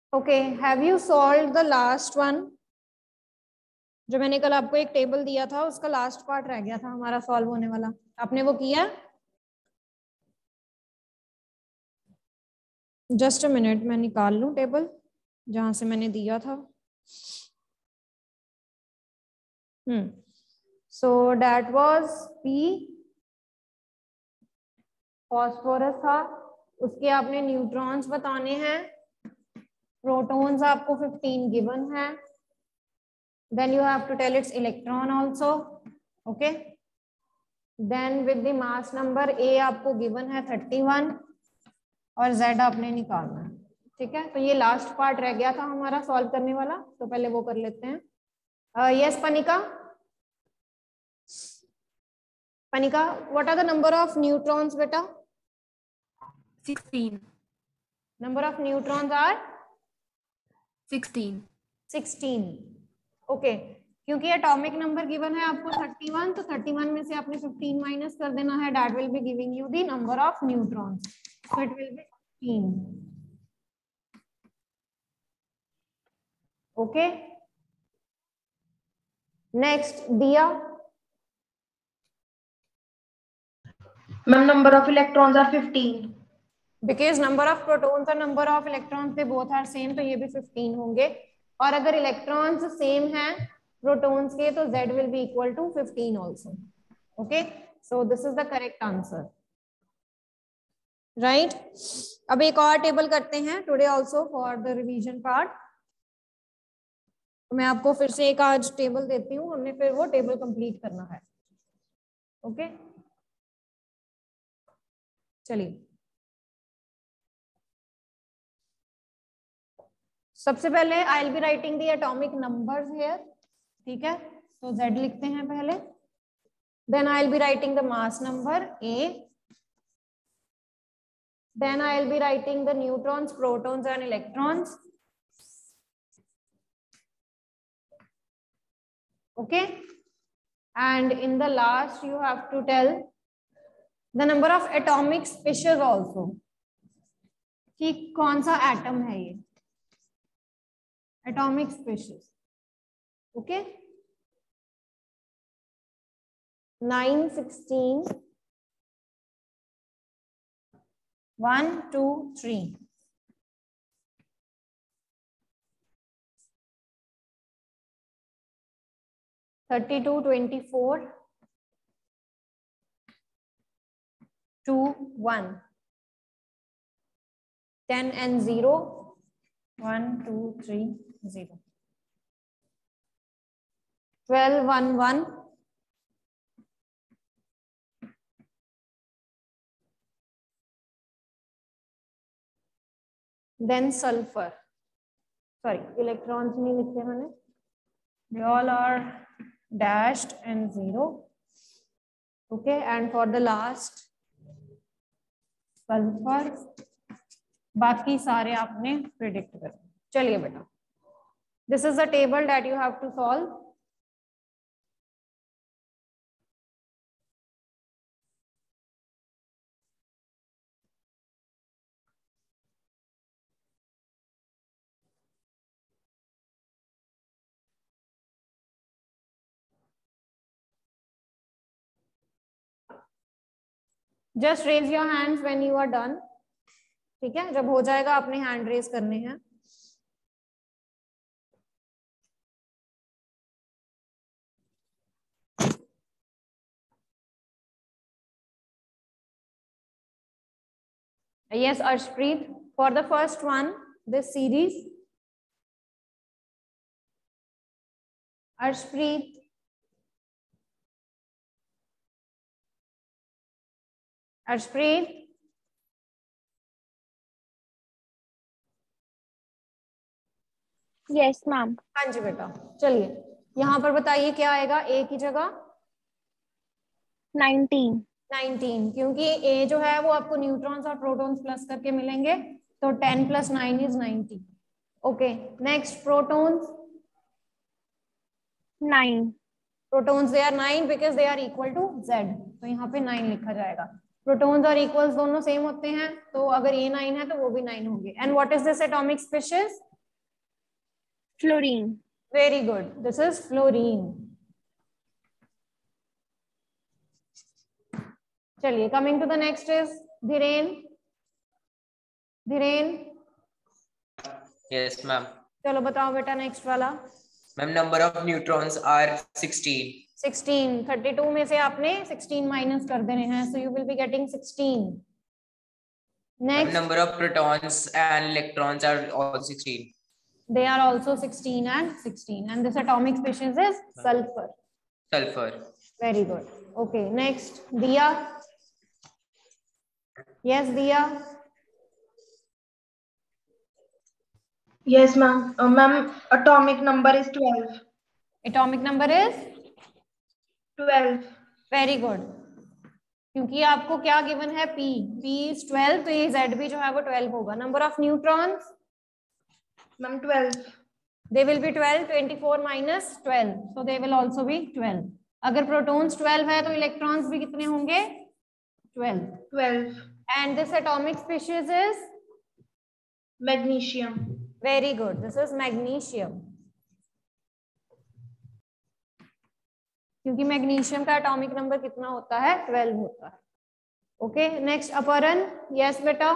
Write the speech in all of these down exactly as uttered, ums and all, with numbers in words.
Okay, have you solved the last one? जो मैंने कल आपको एक टेबल दिया था उसका लास्ट पार्ट रह गया था हमारा सॉल्व होने वाला, आपने वो किया? जस्ट अ मिनट, मैं निकाल लूं टेबल जहां से मैंने दिया था। Hmm so that was P, phosphorus था, उसके आपने न्यूट्रॉन्स बताने हैं, प्रोटॉन्स आपको फिफ्टीन गिवन है, then you have to tell its electron also, okay, then with the mass number A आपको given है थर्टी वन और Z आपने निकालना है, ठीक है। तो ये लास्ट पार्ट रह गया था हमारा सॉल्व करने वाला, तो पहले वो कर लेते हैं। Yes uh, yes, Panika Panika what are the number of neutrons बेटा? Sixteen. Number of neutrons are sixteen. Sixteen, okay. क्योंकि एटॉमिक नंबर गिवन है आपको थर्टी वन, तो थर्टी वन में से आपने फिफ्टीन माइनस कर देना है, that will be giving you the number of neutrons, so it will be fifteen, okay. Next दिया, ma'am number of electrons are fifteen, because number of protons और number of electrons they both are same, तो ये भी fifteen होंगे, और अगर electrons same हैं protons के तो Z will be equal to fifteen also, okay, so this is the correct answer, right? अब एक और टेबल करते हैं today also for the revision part, तो मैं आपको फिर से एक आज टेबल देती हूँ, हमने फिर वो टेबल कंप्लीट करना है, ओके okay? चलिए सबसे पहले I will be writing the atomic numbers here, ठीक है, तो Z लिखते हैं पहले, then I will be writing the mass number A, then I will be writing the neutrons, protons and electrons, okay, and in the last you have to tell the number of atomic species also, कि कौन सा atom है ये, atomic species, okay, nine, sixteen, one, two, three, thirty-two, twenty-four, two, one, ten and zero, one, two, three, zero, twelve, one, one, then sulfur, sorry electrons नहीं लिखे मैंने, they all are dashed and zero, okay, and for the last sulfur, बाकी सारे आपने predict कर। चलिए बेटा, this is the table that you have to solve, just raise your hands when you are done, ठीक है, जब हो जाएगा आपने हैंड रेज करने हैं। Yes, Arshpreet, for the first one, this series, Arshpreet, Arshpreet, yes ma'am. हाँ जी बेटा, चलिए यहाँ पर बताइए क्या आएगा ए की जगह? नाइनटीन। नाइनटीन, क्योंकि ए जो है वो आपको न्यूट्रॉन्स और प्रोटॉन्स प्लस करके मिलेंगे, तो ten plus nine is ninety, okay. Next protons, nine. Protons they are nine because they are equal to Z, तो यहाँ पे नाइन लिखा जाएगा। प्रोटॉन्स और इक्वल्स दोनों सेम होते हैं, तो अगर ये नाइन है तो वो भी नाइन होंगे। And what is this atomic species? Fluorine. Very good. This is fluorine. चलिए, coming to the next is Dhiren. Dhiren. Yes, ma'am. चलो बताओ बेटा next वाला. Ma'am, number of neutrons are sixteen. sixteen. thirty-two में से आपने sixteen minus कर देने हैं, so you will be getting sixteen. Next. Ma'am, number of protons and electrons are all sixteen. They are also sixteen and sixteen, and this atomic species is sulfur. Sulfur. Very good. Okay, next, Diya. Yes, Diya. Yes, ma'am. Uh, ma'am, atomic number is twelve. Atomic number is twelve. very good. क्योंकि आपको क्या given है P. P is twelve, तो ये Z भी जो है वो twelve होगा. Number of neutrons. Ma'am, twelve. They will be twelve. twenty-four minus twelve, so they will also be twelve. अगर protons twelve है तो electrons भी कितने होंगे? twelve. twelve. And this atomic species is Magnesium. very good. This is magnesium. क्योंकि magnesium का atomic number कितना होता है? twelve होता है. ओके, नेक्स्ट अपहरण. यस बेटा.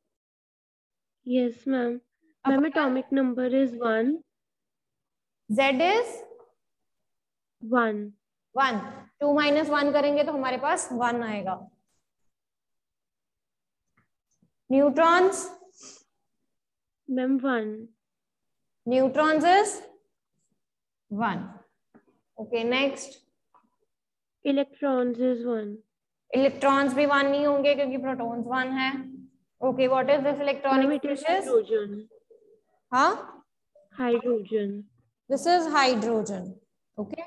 Yes, ma'am. Ma'am, atomic number is one. Z is One. one. two minus one करेंगे तो हमारे पास one आएगा. Neutrons. Ma'am, one. Neutrons is one. Okay, next. Electrons is one. Electrons भी one नहीं होंगे क्योंकि प्रोटॉन्स one है. Okay, what is this Ma'am, electronic it is species? hydrogen. हाँ, Hydrogen. This is hydrogen. Okay,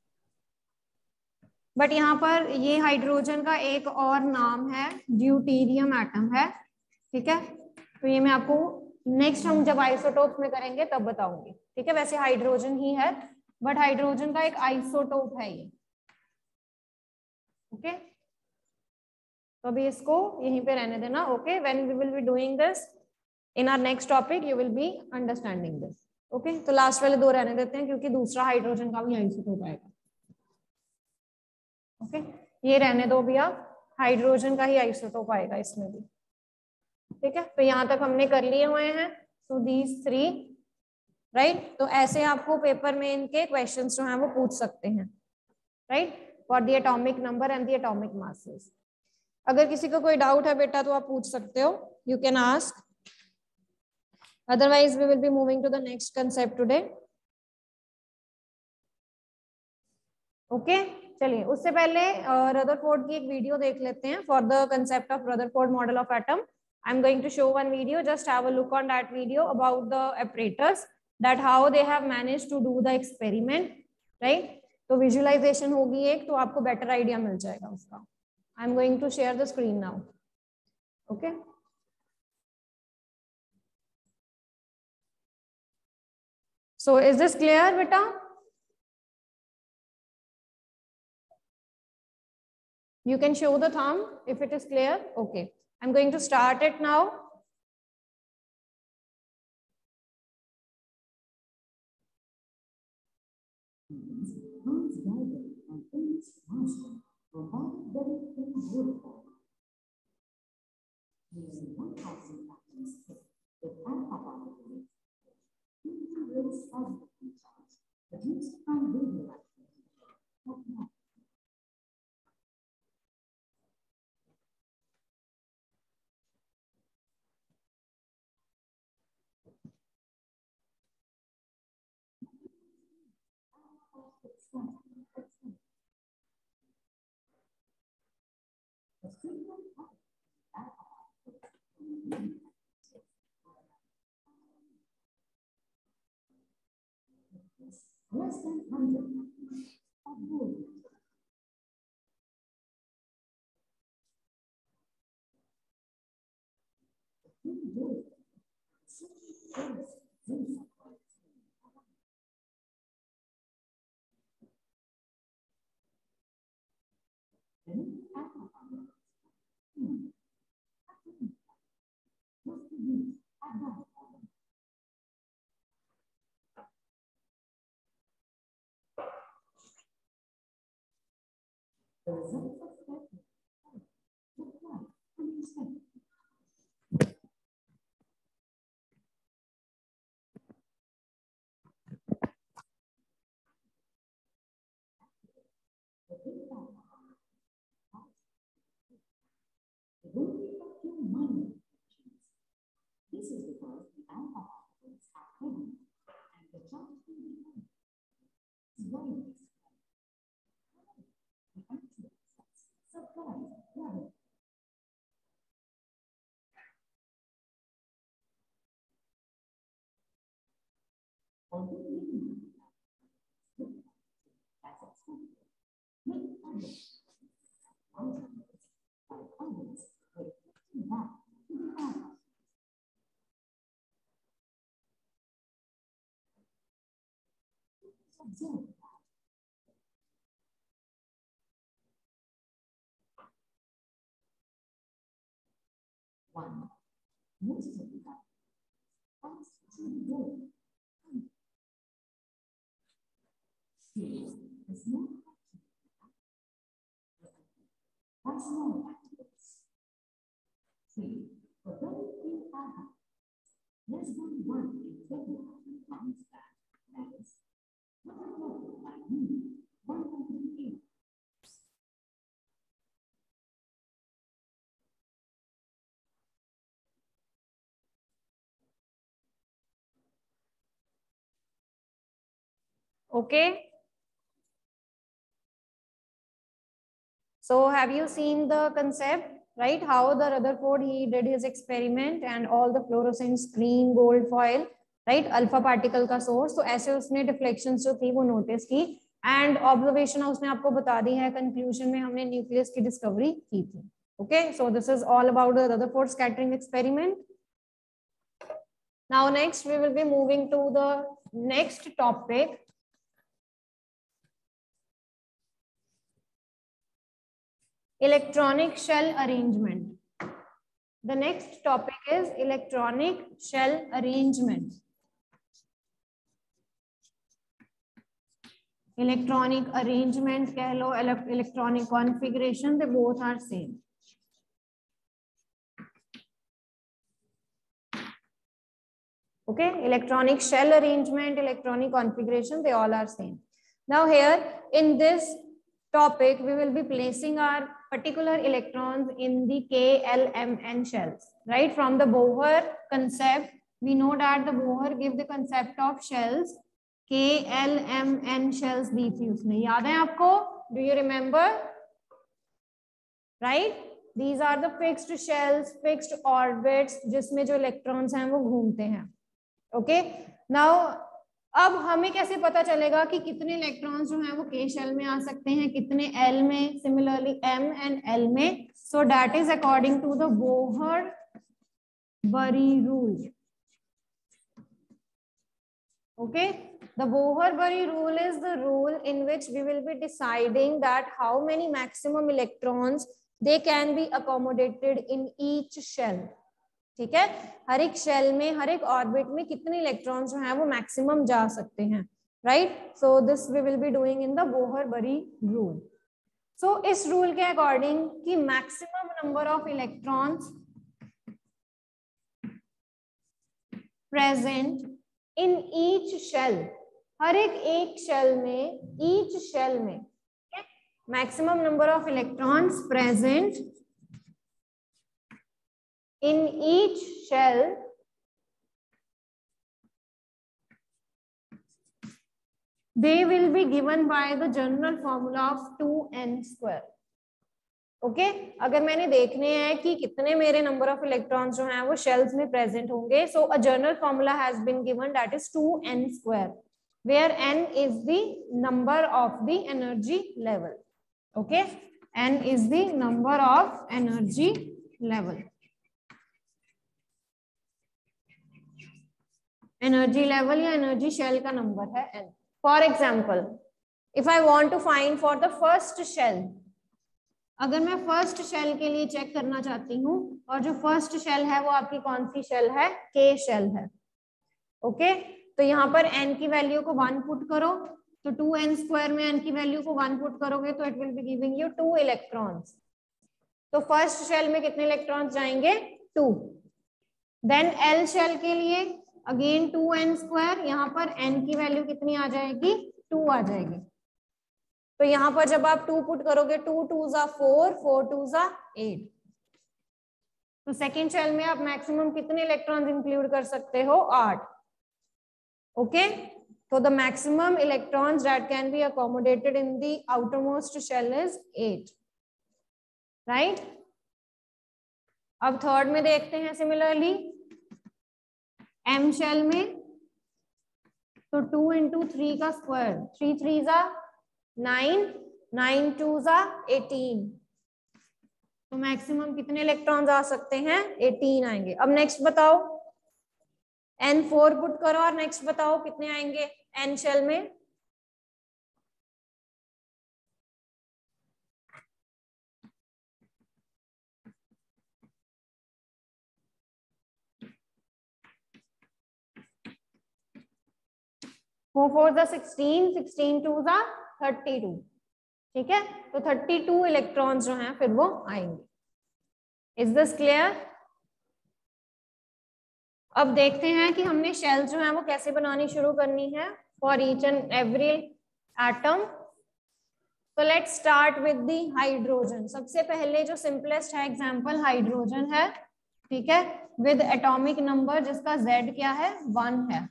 but यहाँ पर ये hydrogen का एक और नाम है, ड्यूटेरियम एटम है. ठीक है, तो ये मैं आपको नेक्स्ट हम जब आइसोटोप में करेंगे तब बताऊंगी. ठीक है, वैसे हाइड्रोजन ही है बट हाइड्रोजन का एक आइसोटोप है ये. ओके, तो अभी इसको यहीं पे रहने देना. Okay, when we will be doing this in our next topic you will be understanding this. Okay, तो लास्ट वाले दो रहने देते हैं क्योंकि दूसरा हाइड्रोजन का भी आइसोटोप आएगा. Okay okay? ये रहने दो भैया, हाइड्रोजन का ही आइसोटोप आएगा इसमें भी. ठीक है, तो यहाँ तक हमने कर लिए हुए हैं. So these three, right. तो ऐसे आपको पेपर में इनके क्वेश्चंस जो हैं वो पूछ सकते हैं, right, for the atomic number and the atomic masses. अगर किसी को कोई डाउट है बेटा तो आप पूछ सकते हो. You can ask. Otherwise we will be moving to the next concept today. Okay, चलिए उससे पहले रदरफोर्ड की एक वीडियो देख लेते हैं for the concept of Rutherford model of atom. I am going to show one video. Just have a look on that video about the apparatus, that how they have managed to do the experiment, right? तो visualization होगी एक, तो आपको better idea मिल जाएगा उसका. I am going to share the screen now. Okay, so is this clear beta? You can show the thumb if it is clear. Okay, I'm going to start it now. Less than one hundred of wood. Okay. So have you seen the concept, right? How the Rutherford, he did his experiment and all the fluorescent screen, gold foil, right? Alpha particle का source. तो ऐसे उसने deflections जो थी वो notice की and observation उसने आपको बता दी है, conclusion में हमने nucleus की discovery की थी. Okay, so this is all about the Rutherford scattering experiment. Now next we will be moving to the next topic. Electronic shell arrangement. The next topic is electronic shell arrangement. Electronic arrangement, कह लो, electronic configuration, they both are same. Okay, electronic shell arrangement, electronic configuration, they all are same. Now here in this topic, we will be placing our particular electrons in the K L M N shells, right? From the Bohr concept, we know that the Bohr give the concept of shells, K L M N shells दी थी उसने, याद है आपको? Do you remember? Right? These are the fixed shells, fixed orbits, जिसमें जो electrons हैं वो घूमते हैं. Okay? Now अब हमें कैसे पता चलेगा कि कितने इलेक्ट्रॉन्स जो हैं वो K शेल में आ सकते हैं, कितने L में, सिमिलरली M एंड L में. So that is according to the Bohr Bury rule. Okay, the Bohr Bury rule is the rule in which we will be deciding that how many maximum electrons they can be accommodated in each shell. ठीक है, हर एक shell में, हर एक orbit में कितने electrons जो हैं वो मैक्सिमम जा सकते हैं, right? So this we will be doing in the Bohr Bury rule. So इस रूल के अकॉर्डिंग कि maximum number of electrons present in each shell, हर एक एक शेल में, ईच शेल में maximum number of electrons present in each shell they will be given by the general formula of two n square. Okay okay? अगर मैंने देखने हैं कि कितने मेरे नंबर ऑफ इलेक्ट्रॉन्स जो हैं वो शेल्स में प्रेजेंट होंगे, so a general formula has been given, that is two n square, where n is the number of the energy level. Okay, n is the number of energy level. Energy level या energy shell का number है n. For example, if I want to find for the first shell, अगर मैं first shell के लिए check करना चाहती हूँ, और जो फर्स्ट शेल है वो आपकी कौन सी शेल है? K शेल है. Okay okay? तो यहाँ पर n की वैल्यू को वन पुट करो, तो टू n स्क्वायर में n की वैल्यू को वन पुट करोगे तो it will be giving you two electrons. तो फर्स्ट शेल में कितने इलेक्ट्रॉन्स जाएंगे? टू. देन L शेल के लिए अगेन टू n स्क्वायर, यहाँ पर n की वैल्यू कितनी आ जाएगी? टू आ जाएगी. तो यहाँ पर जब आप टू पुट करोगे, टू टू जा फोर, फोर टू जा एट. तो सेकेंड शेल में आप मैक्सिमम कितने इलेक्ट्रॉन्स इंक्लूड कर सकते हो? आठ. ओके, तो the maximum electrons that can be accommodated in the outermost shell is eight, right? अब थर्ड में देखते हैं. सिमिलरली M शेल में तो टू इंटू थ्री का स्क्वायर, थ्री थ्री जा नाइन, नाइन टू जा एटीन, तो मैक्सिमम कितने इलेक्ट्रॉन्स आ सकते हैं? एटीन आएंगे। अब नेक्स्ट बताओ, एन फोर पुट करो और नेक्स्ट बताओ कितने आएंगे एन शेल में? फोर फोर जा सिक्सटीन, सिक्सटीन टू जा थर्टी टू, ठीक है, तो थर्टी टू इलेक्ट्रॉन्स जो हैं फिर वो आएंगे। Is this clear? अब देखते हैं कि हमने शेल जो है वो कैसे बनानी शुरू करनी है for each and every atom. तो let's start with the hydrogen. सबसे पहले जो सिंपलेस्ट है एग्जांपल हाइड्रोजन है, ठीक है, विद एटॉमिक नंबर जिसका Z क्या है? वन है।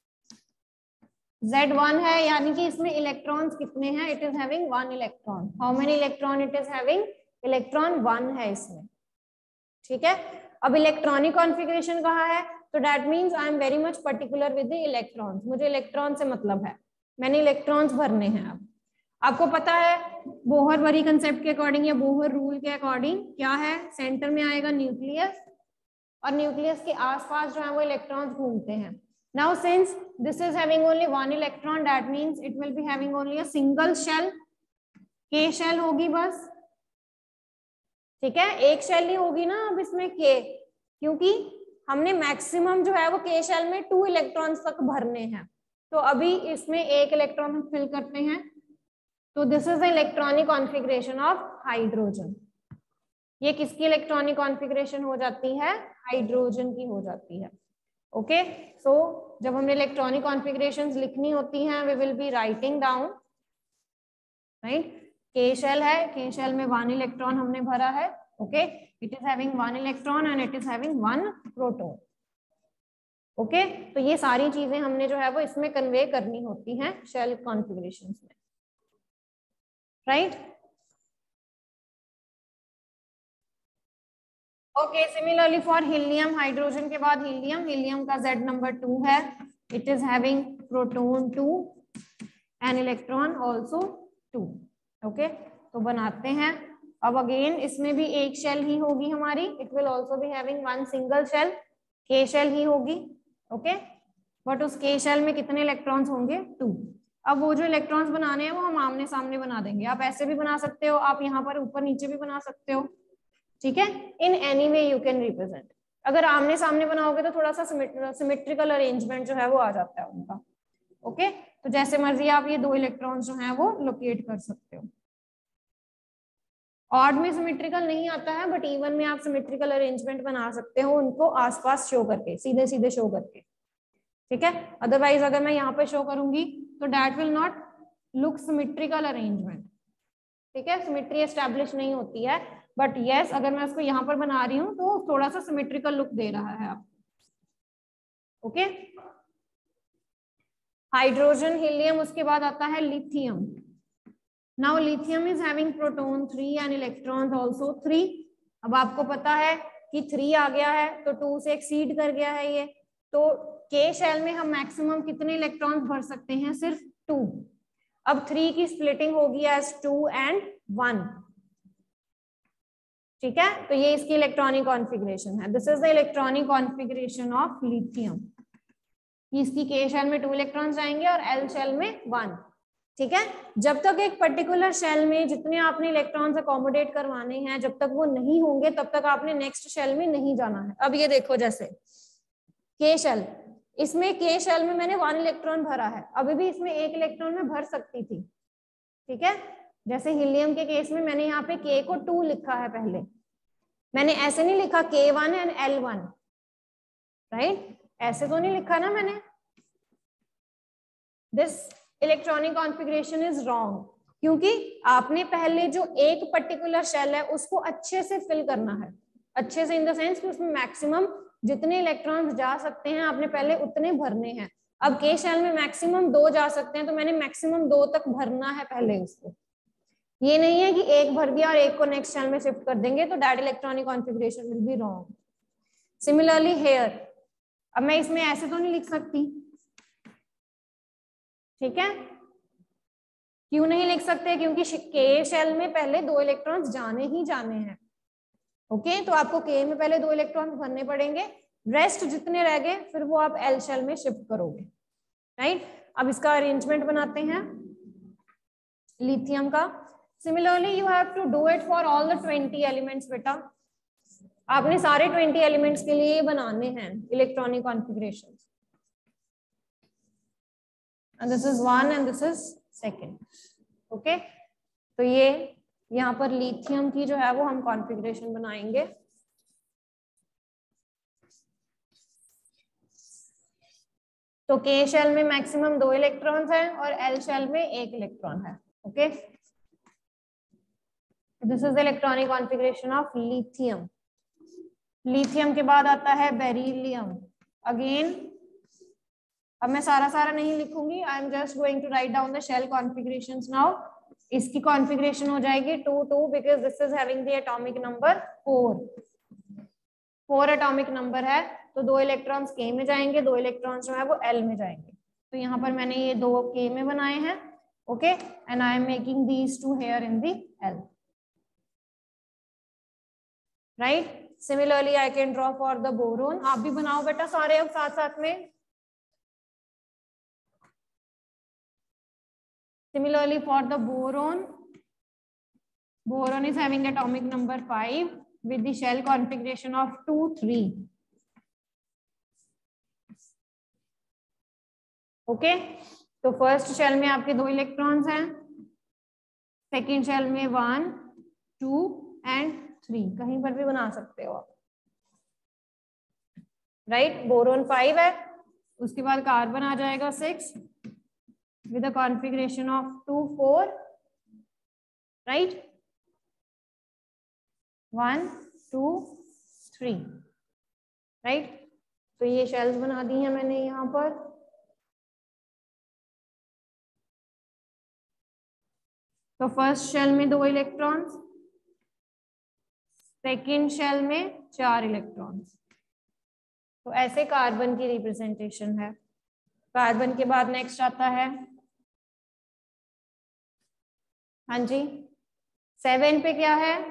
Z वन है यानी कि इसमें इलेक्ट्रॉन्स कितने हैं? It is having one electron. How many electron it is having? Electron one है इसमें, ठीक है। अब इलेक्ट्रॉनिक कॉन्फ़िगरेशन कहा है, तो that means I am very much particular with the electrons. मुझे इलेक्ट्रॉन से मतलब है, मैंने इलेक्ट्रॉन्स भरने हैं। अब आपको पता है बोहर-बरी कंसेप्ट के अकॉर्डिंग या बोहर रूल के अकॉर्डिंग क्या है? सेंटर में आएगा न्यूक्लियस और न्यूक्लियस के आसपास जो है वो इलेक्ट्रॉन्स घूमते हैं। Now since this is having only one electron, that means it will be having only a single shell, K shell होगी बस, ठीक है, एक शेल ही होगी ना अब इसमें K, क्योंकि हमने मैक्सिमम जो है वो K शेल में टू इलेक्ट्रॉन्स तक भरने हैं। तो अभी इसमें एक इलेक्ट्रॉन हम फिल करते हैं। तो this is the electronic configuration of hydrogen. ये किसकी इलेक्ट्रॉनिक कॉन्फ़िगरेशन हो जाती है? हाइड्रोजन की हो जाती है। ओके, सो जब हमने इलेक्ट्रॉनिक कॉन्फ़िगरेशंस लिखनी होती हैं, we will be writing down, right. K shell है, के शेल में वन इलेक्ट्रॉन हमने भरा है, okay, it is having one electron and it is having one proton. Okay, तो ये सारी चीजें हमने जो है वो इसमें कन्वे करनी होती हैं शेल कॉन्फ़िगरेशंस में, right. Okay, similarly for helium, hydrogen के बाद हीलियम, हीलियम का Z नंबर टू है, it is having proton two and electron also two. Okay, तो बनाते हैं। अब अगेन इसमें भी एक शेल ही होगी हमारी, it will also be having one single shell, K shell ही होगी, ओके, बट उस K शेल में कितने इलेक्ट्रॉन्स होंगे? टू। अब वो जो इलेक्ट्रॉन्स बनाने हैं वो हम आमने सामने बना देंगे। आप ऐसे भी बना सकते हो, आप यहाँ पर ऊपर नीचे भी बना सकते हो, ठीक है, in any way you can represent. अगर आमने सामने बनाओगे तो थोड़ा सा सिमेट्रिकल अरेंजमेंट जो है वो आ जाता है उनका, ओके। तो जैसे मर्जी आप ये दो इलेक्ट्रॉन्स जो हैं वो लोकेट कर सकते हो। ऑड में सिमेट्रिकल नहीं आता है, बट इवन में आप सिमेट्रिकल अरेंजमेंट बना सकते हो उनको आसपास शो करके, सीधे सीधे शो करके, ठीक है। अदरवाइज अगर मैं यहाँ पे शो करूंगी तो that will not look symmetrical arrangement, ठीक है, सिमेट्री एस्टैब्लिश नहीं होती है। बट यस yes, अगर मैं उसको यहाँ पर बना रही हूँ तो थोड़ा सा सिमेट्रिकल लुक दे रहा है आप, ओके। हाइड्रोजन, हीलियम, उसके बाद आता है lithium. Now lithium is having proton three and electrons also three. अब आपको पता है कि थ्री आ गया है तो टू से एक्सीड कर गया है ये, तो K शेल में हम मैक्सिमम कितने इलेक्ट्रॉन्स भर सकते हैं? सिर्फ टू। अब थ्री की स्प्लिटिंग होगी एज टू एंड वन, ठीक है, तो ये इसकी इलेक्ट्रॉनिक कॉन्फ़िगरेशन है। This is the electronic configuration of lithium. इसकी K शेल में टू इलेक्ट्रॉन्स जाएंगे और L शेल में वन, ठीक है। जब तक एक पर्टिकुलर शेल में जितने आपने इलेक्ट्रॉन्स अकोमोडेट करवाने हैं, जब तक वो नहीं होंगे तब तक आपने नेक्स्ट शेल में नहीं जाना है। अब ये देखो, जैसे K शेल, इसमें K शेल में मैंने वन इलेक्ट्रॉन भरा है, अभी भी इसमें एक इलेक्ट्रॉन में भर सकती थी, ठीक है। जैसे हीलियम के केस में मैंने यहाँ पे K को टू लिखा है, पहले मैंने ऐसे नहीं लिखा K one and L one, right, ऐसे तो नहीं लिखा ना मैंने। This electronic configuration is wrong, क्योंकि आपने पहले जो एक पर्टिकुलर शेल है उसको अच्छे से फिल करना है, अच्छे से इन द सेंस कि उसमें मैक्सिमम जितने इलेक्ट्रॉन्स जा सकते हैं आपने पहले उतने भरने हैं। अब K शेल में मैक्सिमम दो जा सकते हैं, तो मैंने मैक्सिमम दो तक भरना है पहले उसको। ये नहीं है कि एक भर दिया और एक को नेक्स्ट शेल में शिफ्ट कर देंगे, तो that electronic configuration will be wrong. Similarly here, अब मैं इसमें ऐसे तो नहीं लिख सकती, ठीक है, क्यों नहीं लिख सकते? क्योंकि के शेल में पहले दो इलेक्ट्रॉन्स जाने ही जाने हैं। ओके, तो आपको के में पहले दो इलेक्ट्रॉन्स भरने पड़ेंगे, रेस्ट जितने रह गए फिर वो आप एल शेल में शिफ्ट करोगे, राइट। अब इसका अरेंजमेंट बनाते हैं लिथियम का। Similarly you have to do it for all the twenty elements. बेटा आपने सारे ट्वेंटी एलिमेंट्स के लिए बनाने हैं electronic configuration. And this is one and this is second. Okay, तो ये यहाँ पर लिथियम की जो है वो हम कॉन्फ़िगरेशन बनाएंगे। तो के शेल में मैक्सिमम दो इलेक्ट्रॉन्स हैं और एल शेल में एक इलेक्ट्रॉन है। Okay, this is the electronic configuration of lithium. Lithium के बाद आता है बेरिलियम। अगेन अब मैं सारा सारा नहीं लिखूंगी, I am just going to write down the shell configurations now. इसकी कॉन्फ़िगरेशन हो जाएगी two two because this is having the atomic number four. Four atomic number है तो दो इलेक्ट्रॉन्स के में जाएंगे, दो इलेक्ट्रॉन्स जो है वो एल में जाएंगे। तो यहाँ पर मैंने ये दो के में बनाए हैं। Okay, and I am making these two here in the L, right. Similarly I can draw for the boron. आप भी बनाओ बेटा सारे अब साथ साथ में। Similarly for the boron, boron is having atomic number five with the shell configuration of two three. Okay, तो फर्स्ट शेल में आपके दो इलेक्ट्रॉन्स हैं, सेकेंड शेल में वन टू एंड थ्री, कहीं पर भी बना सकते हो आप, राइट। बोरोन फाइव है, उसके बाद कार्बन आ जाएगा six with a configuration of two four, right, one two three, right। तो ये शेल्स बना दी हैं मैंने यहाँ पर। तो फर्स्ट शेल में दो इलेक्ट्रॉन्स, सेकेंड शेल में चार इलेक्ट्रॉन्स। तो ऐसे कार्बन की रिप्रेजेंटेशन है। कार्बन के बाद नेक्स्ट आता है, हाँ जी, सेवन पे क्या है?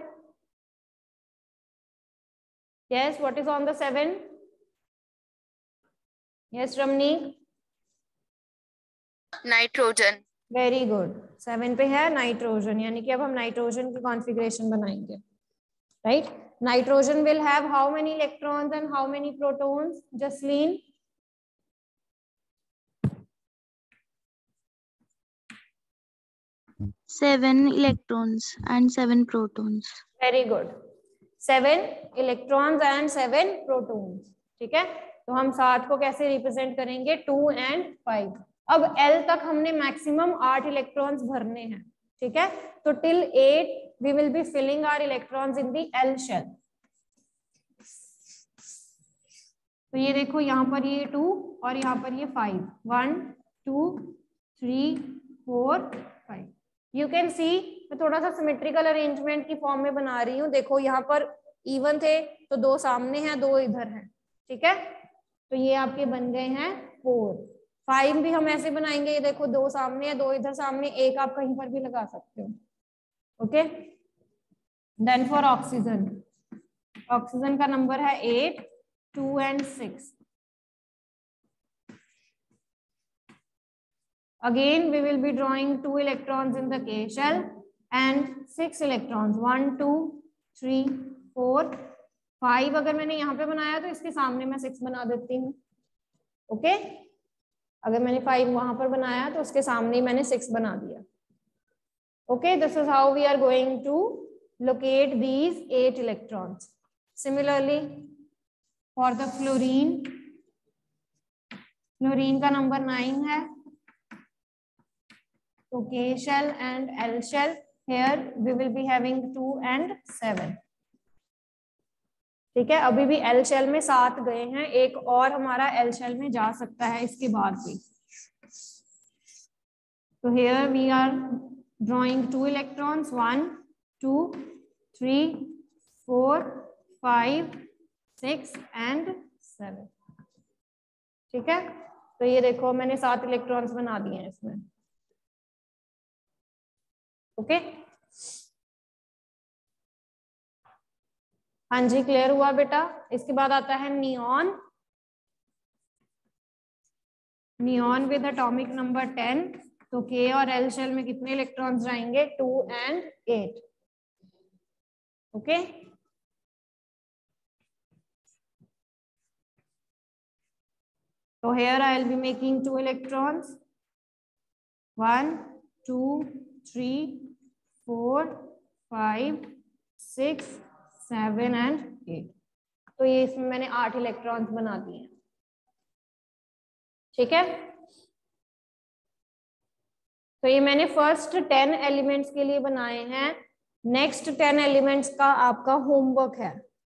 Yes, what is on the seven? Yes Ramneek, nitrogen. Very good, seven पे है नाइट्रोजन, यानी कि अब हम नाइट्रोजन की कॉन्फ़िगरेशन बनाएंगे, right. Nitrogen will have how many electrons and how many protons? Jasleen, seven electrons and seven protons. Very good, seven electrons and seven protons. ठीक है, तो हम सात को कैसे रिप्रेजेंट करेंगे? Two and five. अब एल तक हमने मैक्सिमम आठ इलेक्ट्रॉन्स भरने हैं, ठीक है। तो till eight we will be filling our electrons in the L shell. तो ये देखो यहाँ पर ये टू और यहाँ पर ये five, one two three four five. You can see मैं थोड़ा सा सिमेट्रिकल अरेंजमेंट की फॉर्म में बना रही हूँ। देखो यहाँ पर इवन थे तो दो सामने हैं, दो इधर हैं, ठीक है। तो ये आपके बन गए हैं फोर। फाइव भी हम ऐसे बनाएंगे, ये देखो दो सामने है, दो इधर सामने, एक आप कहीं पर भी लगा सकते हो। Okay, then for oxygen, oxygen का नंबर है eight, two and six. Again we will be drawing two electrons in the K shell and six electrons, one two three four five। अगर मैंने यहाँ पे बनाया तो इसके सामने मैं सिक्स बना देती हूँ। ओके, अगर मैंने फाइव वहां पर बनाया तो उसके सामने ही मैंने सिक्स बना दिया। Okay, this is how we are going to locate these eight electrons. Similarly for the fluorine, fluorine का नंबर नाइन है। So K shell and L shell, here we will be having two and seven। ठीक है, अभी भी L shell में सात गए हैं, एक और हमारा L shell में जा सकता है इसके बाद भी। So here we are drawing two electrons, one, two, three, four, five, six and seven। ठीक है, तो ये देखो मैंने सात इलेक्ट्रॉन्स बना दिए हैं इसमें। ओके, हाँ जी क्लियर हुआ बेटा। इसके बाद आता है neon. Neon with atomic number ten, तो के और एल शेल में कितने इलेक्ट्रॉन्स जाएंगे? Two and eight. Okay, so here I will be making two electrons, one, two, three, four, five, six, seven and eight। तो ये इसमें मैंने आठ इलेक्ट्रॉन्स बना दिए हैं। ठीक है, तो ये मैंने फर्स्ट टेन एलिमेंट्स के लिए बनाए हैं। नेक्स्ट टेन एलिमेंट्स का आपका होमवर्क है,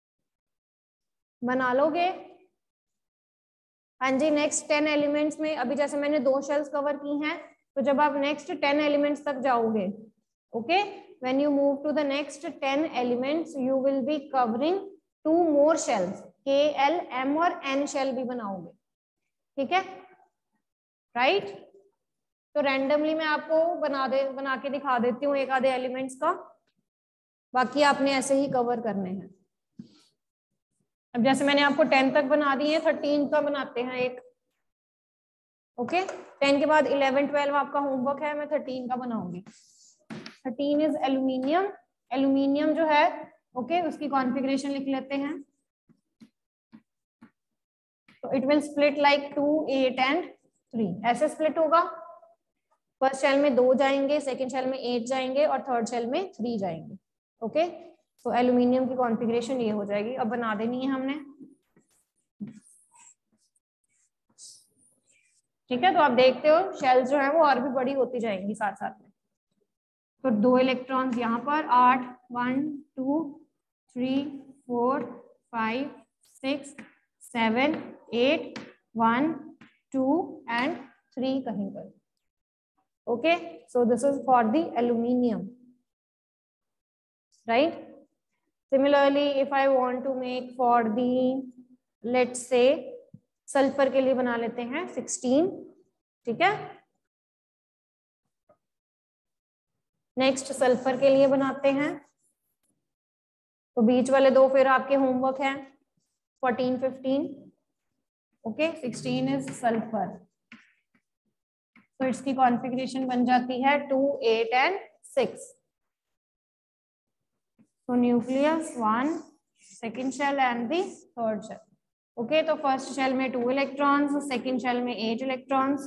बना लोगे? हाँ जी, नेक्स्ट टेन एलिमेंट्स में अभी जैसे मैंने दो शेल्स कवर की हैं, तो जब आप नेक्स्ट टेन एलिमेंट्स तक जाओगे, okay, when you move to the next ten elements you will be covering two more shells, K L M और एन शेल भी बनाओगे। ठीक है, राइट right? तो रैंडमली मैं आपको बना दे बना के दिखा देती हूँ एक आधे एलिमेंट्स का, बाकी आपने ऐसे ही कवर करने हैं। अब जैसे मैंने आपको टेन तक बना दिए, थर्टीन का बनाते हैं एक। ओके, टेन के बाद इलेवन ट्वेल्व आपका होमवर्क है, मैं थर्टीन का बनाऊंगी। Thirteen is aluminium. एल्यूमिनियम जो है, ओके, उसकी कॉन्फ़िगरेशन लिख लेते हैं। तो it will split like two, eight and three, ऐसे स्प्लिट होगा। फर्स्ट शेल में दो जाएंगे, सेकेंड शेल में एट जाएंगे और थर्ड शेल में थ्री जाएंगे। ओके, तो एल्यूमिनियम की कॉन्फ़िगरेशन ये हो जाएगी। अब बना देनी है हमने। ठीक है, तो आप देखते हो शेल्स जो है वो और भी बड़ी होती जाएंगी साथ साथ में। तो दो इलेक्ट्रॉन्स यहाँ पर, आठ, one two three four five six seven eight, one two and three कहीं पर। Okay, so this is for the aluminium, right? Similarly, if I want to make for the, let's say, sulphur के लिए बना लेते हैं sixteen. ठीक है, next sulphur के लिए बनाते हैं। तो बीच वाले दो फिर आपके होमवर्क हैं, fourteen fifteen. Okay, sixteen is sulphur, तो इसकी कॉन्फ़िगरेशन बन जाती है two, eight and six. So nucleus one, second shell and the third shell. Okay, तो first shell में two electrons, second shell में eight electrons.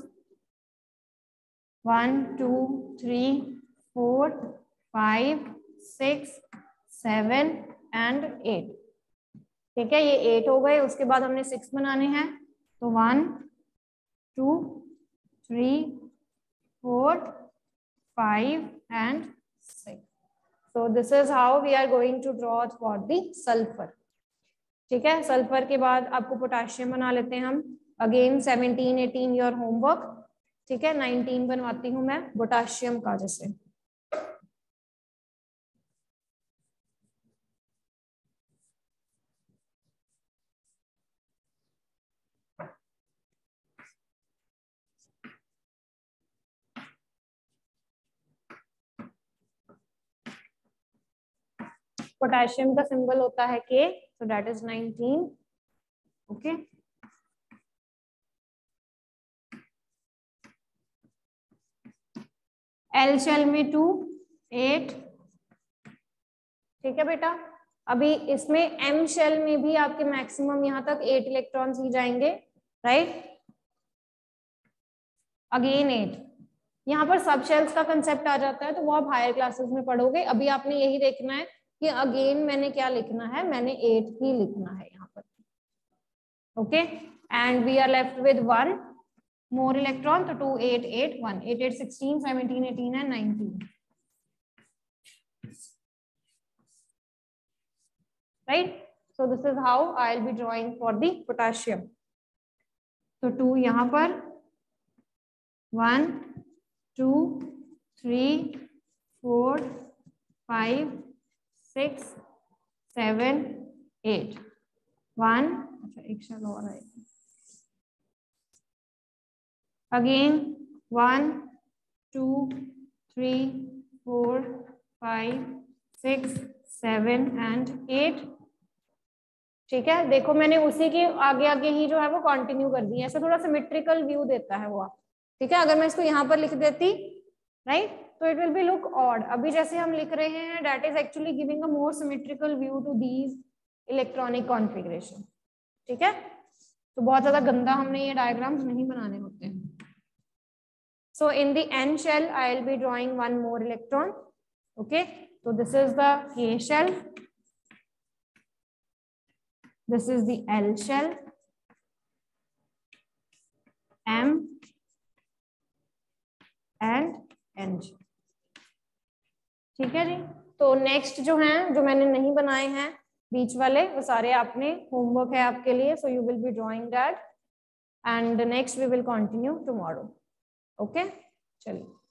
One, two, three, four, five, six, seven and eight. ठीक है, ये eight हो गए। उसके बाद हमने six बनाने हैं, तो one, two, three, four, five and six. So this is how we are going to draw for the sulfur. ठीक है, सल्फर के बाद आपको पोटाशियम बना लेते हैं हम। Again seventeen eighteen your homework. ठीक है, नाइनटीन बनवाती हूँ मैं पोटाशियम का। जैसे पोटेशियम का सिंबल होता है K, so that is nineteen. Okay, L shell में टू, एट। ठीक है बेटा, अभी इसमें एम शेल में भी आपके मैक्सिमम यहाँ तक एट इलेक्ट्रॉन्स ही जाएंगे, राइट? Again eight. यहाँ पर सब शेल्स का कंसेप्ट आ जाता है, तो वो आप हायर क्लासेस में पढ़ोगे। अभी आपने यही देखना है कि अगेन मैंने क्या लिखना है, मैंने एट ही लिखना है यहाँ पर। Okay, and we are left with one more electron, तो two, eight, eight, one, eight, eight, sixteen, seventeen, eighteen and nineteen. Right, so this is how I will be drawing for the potassium. तो two यहाँ पर, one, two, three, four, five, six, seven, eight, one. अच्छा, एक shell और है। Again one, two, three, four five six seven and eight. ठीक है, देखो मैंने उसी के आगे आगे ही जो है वो कंटिन्यू कर दी है, ऐसा थोड़ा सिमेट्रिकल व्यू देता है वो आप। ठीक है, अगर मैं इसको यहाँ पर लिख देती राइट तो it will be look odd. अभी जैसे हम लिख रहे हैं that is actually giving a more symmetrical view to these electronic configuration. ठीक है, तो बहुत ज्यादा गंदा हमने ये डायग्राम्स नहीं बनाने होते हैं। So in the N shell, I will be drawing one more electron. Okay, so this is the K shell. This is the L shell. M and N. ठीक है जी, तो नेक्स्ट जो हैं जो मैंने नहीं बनाए हैं बीच वाले वो सारे आपने होमवर्क है आपके लिए, so you will be drawing that and next we will continue tomorrow. Okay okay? चलिए।